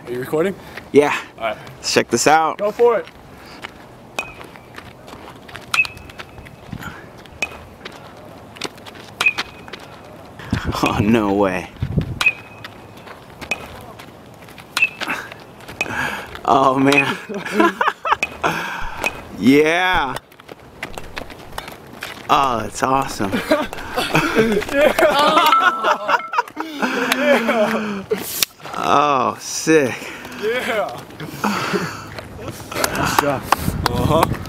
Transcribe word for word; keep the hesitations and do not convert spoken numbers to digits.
Are you recording? Yeah. Alright. Let's check this out. Go for it. Oh, no way. Oh, man. Yeah. Oh, it's awesome. Oh, sick. Yeah. Nice job. Uh-huh.